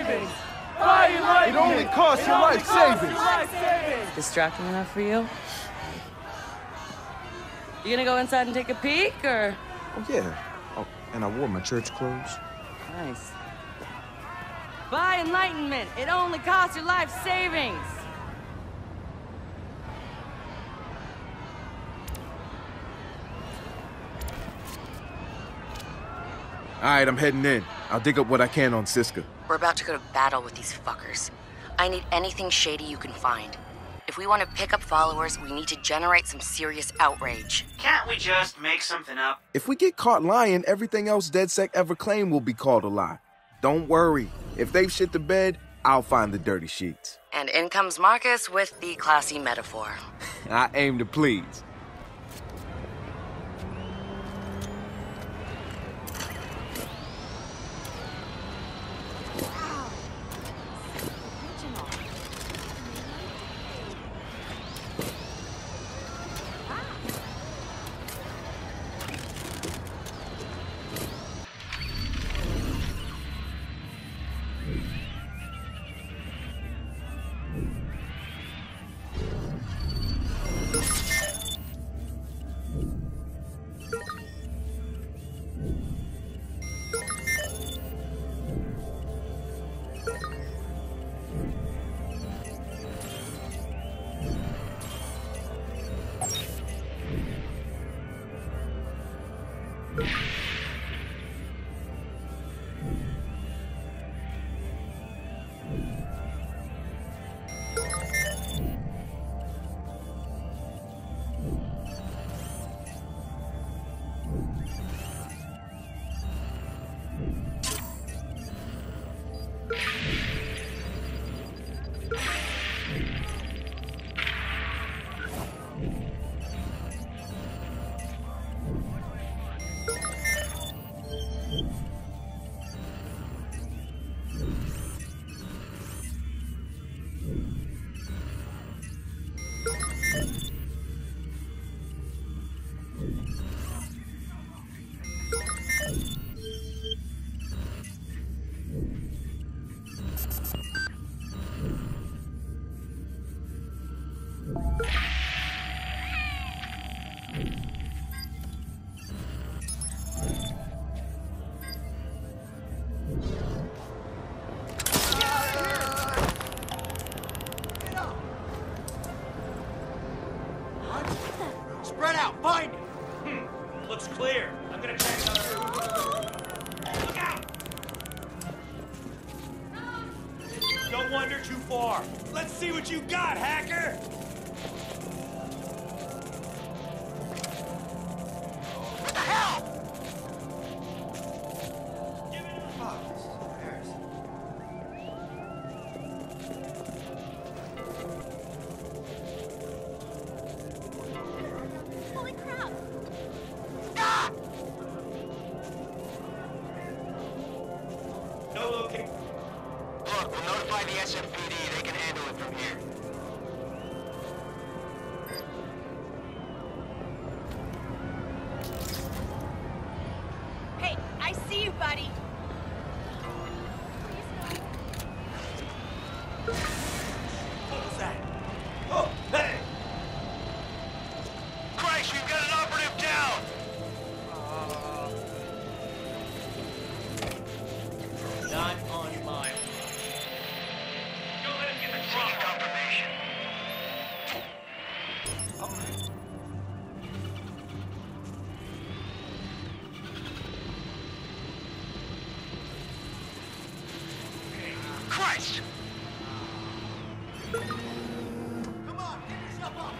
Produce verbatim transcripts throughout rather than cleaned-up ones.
savings! Buy enlightenment! It only costs your life savings! Distracting enough for you? You gonna go inside and take a peek, or? Oh, yeah. Oh, and I wore my church clothes. Nice. Buy enlightenment! It only costs your life savings! Alright, I'm heading in. I'll dig up what I can on Siska. We're about to go to battle with these fuckers. I need anything shady you can find. If we want to pick up followers, we need to generate some serious outrage. Can't we just make something up? If we get caught lying, everything else DedSec ever claimed will be called a lie. Don't worry. If they've shit the bed, I'll find the dirty sheets. And in comes Marcus with the classy metaphor. I aim to please. Spread out, find it! Hmm, looks clear. I'm gonna check it out. Look out! Don't wander too far. Let's see what you got, hacker! What the hell? Give it a fuck. This is embarrassing. Holy crap! Ah! No location. Look, we'll notify the S M P D. They can handle it from here. Hey, I see you, buddy. What was that? Oh, hey! Christ, we've got an operative down! Not on mine. Don't let him get the drop. Confirmation. Christ! Come on, get yourself up!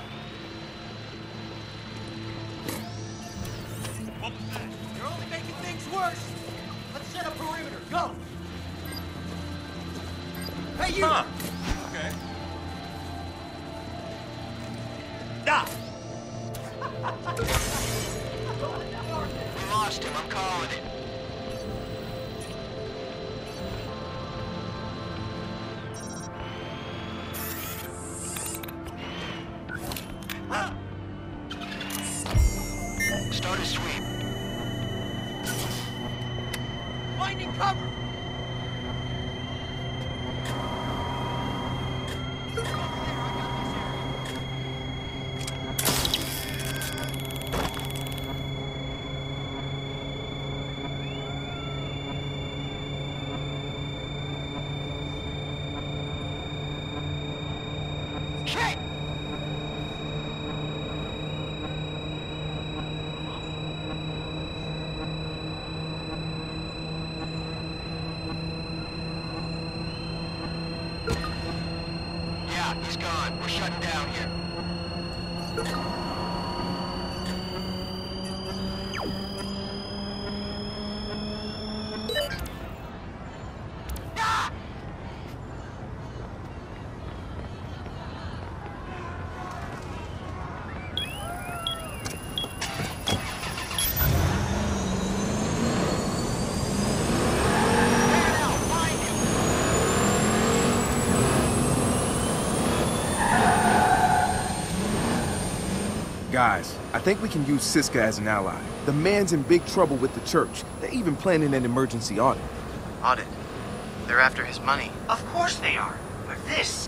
What was that? You're only making things worse! Let's set a perimeter, go! Hey, you! Huh. Okay. Stop! We lost him. I'm calling it. Huh? Start a sweep. Finding cover! Shit! Yeah, he's gone. We're shutting down here. Guys, I think we can use Siska as an ally. The man's in big trouble with the church. They're even planning an emergency audit. Audit? They're after his money. Of course they are. But this...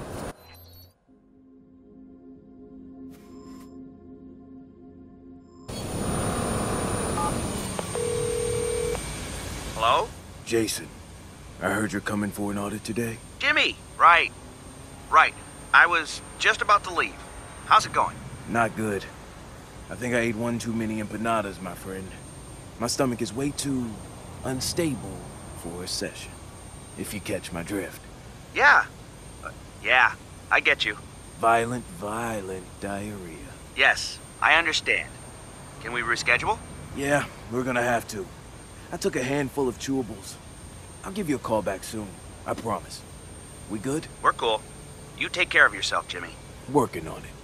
Hello? Jason, I heard you're coming for an audit today. Jimmy! Right. Right. I was just about to leave. How's it going? Not good. I think I ate one too many empanadas, my friend. My stomach is way too unstable for a session, if you catch my drift. Yeah. Uh, yeah, I get you. Violent, violent diarrhea. Yes, I understand. Can we reschedule? Yeah, we're gonna have to. I took a handful of chewables. I'll give you a call back soon, I promise. We good? We're cool. You take care of yourself, Jimmy. Working on it.